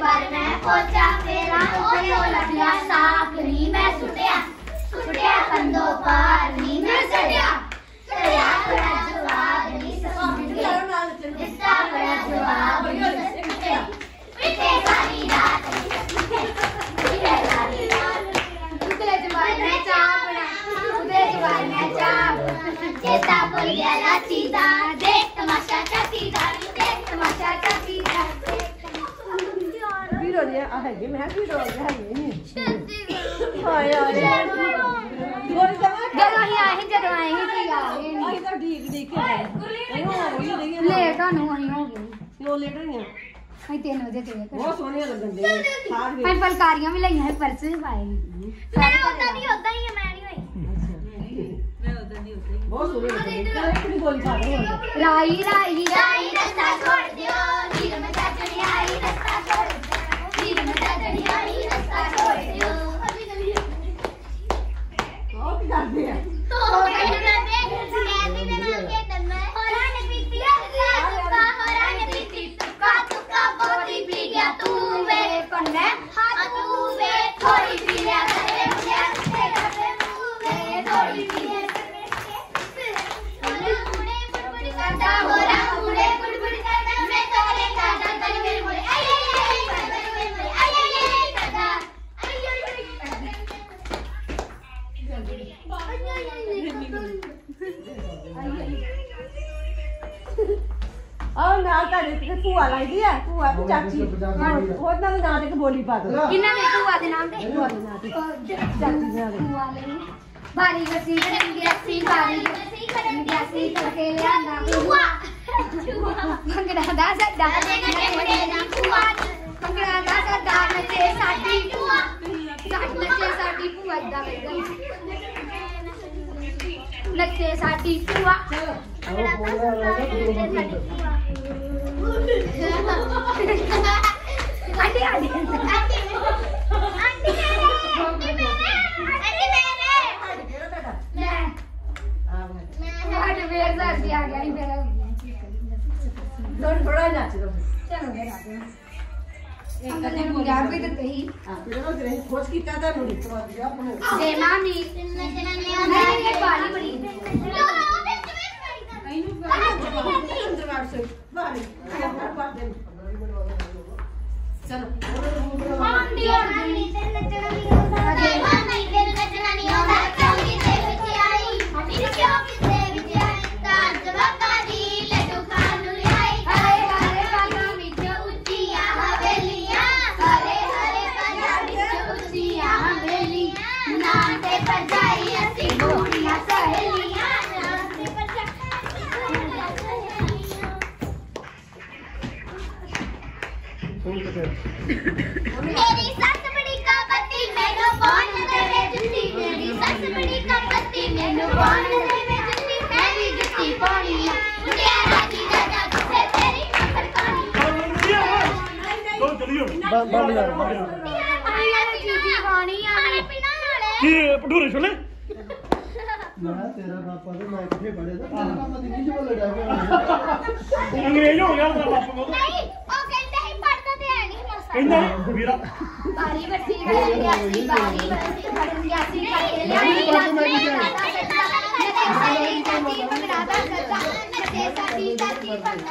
पर मैं पहुंचा फेरा ओ लगिया साक नी मैं सुटिया सुटिया कंधों पार नी मैं चढ़िया चढ़िया बड़ा जवाब नी ससुटिया इसका बड़ा जवाब नी ससुटिया पीछे सारी रात पीछे सारी रात उतरे जवाब में चाप उतरे जवाब में चाप चेता भूल गया लाचीदा देख तमाशा चाचीदा देख तमाशा चाचीदा ਵੀਰੋ ਜੀ ਆ ਹੈਗੇ ਮੈਂ ਵੀਰੋ ਹੈਗੇ ਹਾਏ ਹਾਏ ਹੋਰ ਜਦੋਂ ਅਸੀਂ ਆਏ ਸੀ ਜਦੋਂ ਆਏ ਸੀ ਕੀ ਆ ਗਏ ਅਸੀਂ ਤਾਂ ਢੀਕ ਢੀਕ ਕੇ ਆਏ ਲੇਟ ਸਾਨੂੰ ਅਸੀਂ ਹੋ ਗਏ ਕਿਉਂ ਲੇਟ ਹੋਈਆਂ ਅਸੀਂ 3 ਵਜੇ ਤੇ ਬਹੁਤ ਸੋਹਣੀਆਂ ਲੱਗਣ ਦੇ ਸਾਗ ਵੀ ਅਸੀਂ ਫਲਕਾਰੀਆਂ ਵੀ ਲਈਆਂ ਸੀ ਪਰਸ ਵੀ ਪਾਏ ਮੈਂ ਉਦਾਂ ਦੀ ਉਦਾਂ ਹੀ ਮੈਂ ਨਹੀਂ ਹੋਈ ਬਹੁਤ ਸੋਹਣੇ ਲੱਗਦੇ ਕਿਹੜੀ ਬੋਲੀ ਪਾ ਰਹੇ ਹੋ ਰਾਈ ਰਾਈ ਰਾਈ ਰਸਤਾ ਛੋੜ ਦਿਓ ਵੀਰ ਮਚਾ ਚੜੀ ਆਈ ਰਸਤਾ ਛੋੜ ਦਿਓ ਵੀਰ ਮਚਾ ਚੜੀ ਆਈ ਰਸਤਾ ਛੋੜ ਦਿਓ ਉਹ ਕੀ ਕਰਦੇ ਆ ਤੋ ਕਹਿੰਦੇ ਸਨੈਪੀ ਦੇ ਨਾਲ ਖੇਡਣ ਮੈਂ ਹੋਰਾਂ ਨੇ ਪੀਤੀ ਤੁੱਕਾ ਹੋਰਾਂ ਨੇ ਪੀਤੀ ਤੁੱਕਾ ਤੁੱਕਾ ਬੋਤੀ ਪੀ ਗਿਆ ਤੂੰ ਵੇ ਪੰਨੇ ਹਾਂ ਤੂੰ ਵੇ ਥੋੜੀ ਪੀ ਲਿਆ ਕਰੇ ਮੁੰਡਿਆ ਕਿੱਥੇ ਕਰਦੇ ਤੂੰ ਵੇ ਥੋੜੀ ਪੀ ਲਿਆ करता होरा मुड़े बुड़बुड़ करता मैं तोरे काटा तन मेरे मुड़े आई आई आई करता मेरे मुड़े आई आई आई करता आई आई आई ਆਹ ਨਾਲ ਤੁਹਾਡੇ ਤੇ ਭੂਆ ਲੱਗਦੀ ਆ ਭੂਆ ਤੇ ਚਾਚੀ ਉਹਨਾਂ ਦੇ ਨਾਂ ਤੇ ਇੱਕ ਬੋਲੀ ਪਾ ਦੋ किन्ना ने तू आदे नाम दे ਭੂਆ ਦੇ ਨਾਂ ਤੇ ਚਾਚੀ ਦੇ ਨਾਂ ਤੇ बारी गसी करेंगे अस्सी बारी गसी करेंगे अस्सी करके ले आना हुआ भंगड़ा दा सदा मुड़े ना हुआ भंगड़ा दा सदा नचे साडी हुआ नचे साडी हुआ इदा वेगा नचे साडी हुआ भंगड़ा दा सदा नचे साडी हुआ आंटी आंटी आंटी आंटी थोड़ा नाच दो चलो पंजाब भी तो ही खोज किया था नूरी तो अपने जे मामी नचना नहीं आता ये बाली बड़ी चलो मामी मामी तेरे नचना नहीं आता जे मामी तेरे नचना नहीं आता क्यों किसे विच आई फिर क्यों किसे विच आई तार जवाका दी लड्डू खानू लाई हरे हरे बागा विच उच्चिया हवेलियां हरे हरे बागा विच उच्चिया हवेलियां नाम ते भजाई असी घूमिया सहेलियां नाम ते भजाई मेरी सस बड़ी कापत्ती मैनू कौन देवे जुत्ती मेरी सस बड़ी कापत्ती मैनू कौन देवे जुत्ती मैं भी जुत्ती पानी मुझे राजी राजा किसे तेरी नंबर पानी चलो चलियो बंद यार जी पानी आने पीना वाले की भटूरे छोले मैं तेरा पापा तो मैं किथे बड़े था तेरा पापा दी नहीं बोल रहा अंग्रेज हो गया तेरा बाप को नहीं ओ कहते ही पढ़ता ते है नहीं मस्त कहंदा वीरा बारी बरसी करेंगे अस्सी बारी बरसी करेंगे अस्सी करके ले आई भंगड़ा दा सदा नचे साडी चाची भंगड़ा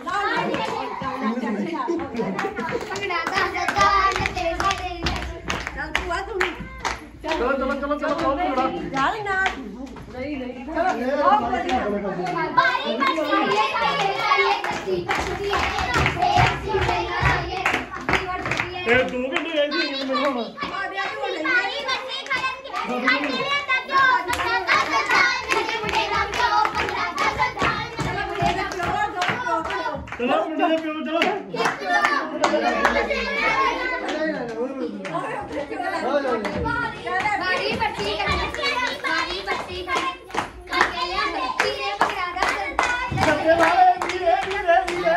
दा सदा नचे साडी ਚੱਲ ਭੂਆ ਤੂੰ चलो चलो चलो चलो चलो थोड़ा ਚੱਲ ਨਾ ਨਹੀਂ ਨਹੀਂ बारी बरसी ये कच्ची कच्ची है अस्सी बेला ये ए 2 घंटे रह गए मेरे को बारी बरसी करेंगे अकेले दा जो नचा दा सदा नचे मुड़े दा जो भंगड़ा दा सदा नचे मुड़े दा चलो मुंडे पे चलो बारी बरसी करेंगे बारी बरसी करेंगे अकेले बच्ची ने भंगड़ा दा सदा सबके वाले वीरे वीरे वीरे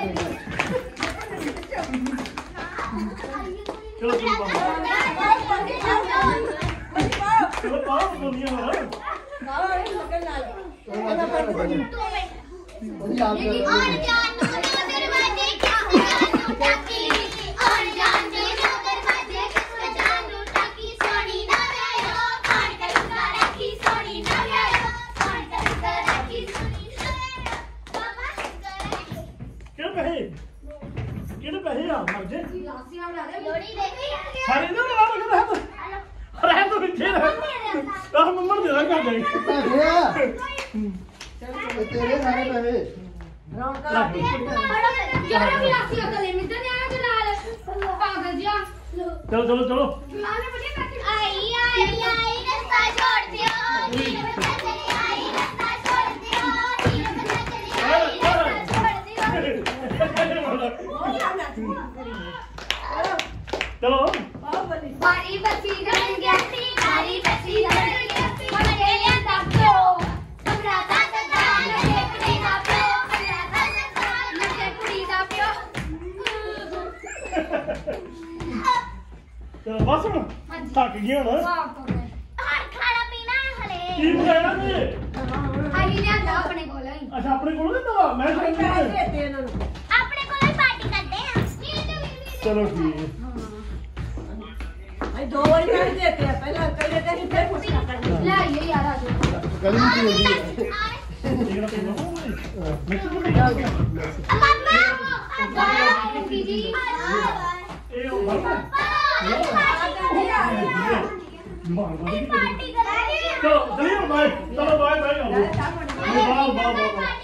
चलो चलो चलो पाओ दुनिया में बढ़िया और जान दरवाजे क्या होगा चाची और जान ਇਹ ਤੇਰੇ ਸਾਰੇ ਪੈਸੇ ਰੌਣਕਾਂ ਲਾਤੀ ਕੁੜੀਆਂ ਜਿਹੜਾ ਗਲਾਸੀ ਅਗਲੇ ਮਿੱਧਰ ਨੇ ਆਇਆ ਜਲਾਲ ਪਾਗਲ ਜਿਹਾ ਚਲੋ ਚਲੋ ਚਲੋ ਮਾਨੇ ਬੜੀ ਬੈਠੀ ਆਈ ਰਸਤਾ ਛੋੜ ਦਿਓ ਹੀਰ ਬੱਚਾ ਚਲੀ ਆਈ ਰਸਤਾ ਛੋੜ ਦਿਓ ਹੀਰ ਬੱਚਾ ਚਲੀ ਆਈ ਰਸਤਾ ਚਲੋ ਮਾਰੀ ਬੱਸੀ ਗਣ ਗਿਆ ਮਾਰੀ ਬੱਸੀ ਗਣ ਗਿਆ ਮਨੇ ਲਿਆਂਦਾ ਪਿਓ ਸਮਰਾਤਾ ਸਦਾ ਨੱਚੇ ਕੁੜੀ ਦਾ ਪਿਓ ਸਮਰਾਤਾ ਸਦਾ ਨੱਚੇ ਕੁੜੀ ਦਾ ਪਿਓ ਚਲੋ ਬਸ ਹੁਣ ਥੱਕ ਗਈ ਹੁਣ ਖਾਣਾ ਪੀਣਾ ਹਲੇ ਕੀ ਬਣਾਇਆ ਨੇ ਆਈ ਲਿਆਂਦਾ ਆਪਣੇ ਕੋਲ ਹੀ ਅੱਛਾ ਆਪਣੇ ਕੋਲ ਨਹੀਂ ਦਵਾ ਮੈਂ ਪੈਸੇ ਸ਼ਾਇਦ ਦੇਤੇ ਇਹਨਾਂ ਨੂੰ ਆਪਣੇ ਕੋਲ ਹੀ ਪਾਰਟੀ ਕਰਦੇ ਆ ਚਲੋ ਠੀਕ ਹੈ ਅਸੀਂ 2 ਵਾਰੀ ਪੈਸੇ ਦੇਤੇ ਆ ਪਹਿਲਾਂ ਕਹਿੰਦੇ ਤੇ ਅਸੀਂ ਫਿਰ ਪੁੱਛਣਾ ਕਰਨੀ ਲੈ ਆਈਏ ਯਾਰ ਆ ਜਾਓ ਕਲੀ ਨਹੀਂ ਹੁੰਦੀ ਠੀਕ ਨਾ ਪੀਣਾ ਮਿੱਠੂ ਨਹੀਂ ਮੰਮਾ ਜੀ ਇਹ ਉਹ ਬਾਬਾ ਪਾਰਟੀ ਕਰਾਂਗੇ ਚਲੋ ਚਲਿਏ ਬਾਏ ਚਲੋ ਬਾਏ ਬਾਏ ਚਾਹ ਬਣ ਗਈ। Bye bye